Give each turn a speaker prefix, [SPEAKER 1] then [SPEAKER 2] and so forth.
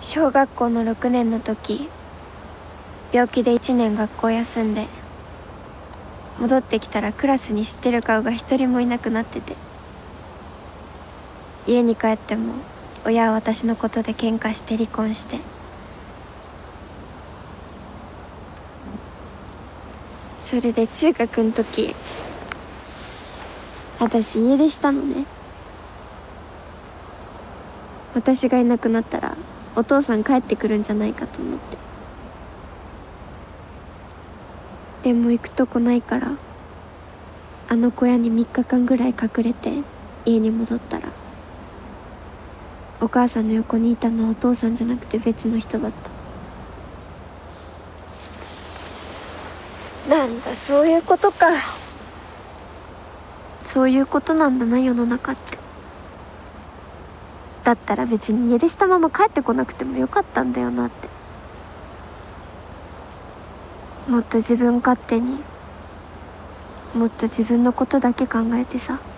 [SPEAKER 1] 小学校の6年の時、病気で1年学校休んで戻ってきたらクラスに知ってる顔が一人もいなくなってて、家に帰っても親は私のことで喧嘩して離婚して、それで中学の時、私家出したのね。私がいなくなったらお父さん帰ってくるんじゃないかと思って。でも行くとこないから、あの小屋に3日間ぐらい隠れて家に戻ったら、お母さんの横にいたのはお父さんじゃなくて別の人だった。なんだ、そういうことか。そういうことなんだな、世の中って。だったら別に家出したまま帰ってこなくてもよかったんだよなって。もっと自分勝手に、もっと自分のことだけ考えてさ。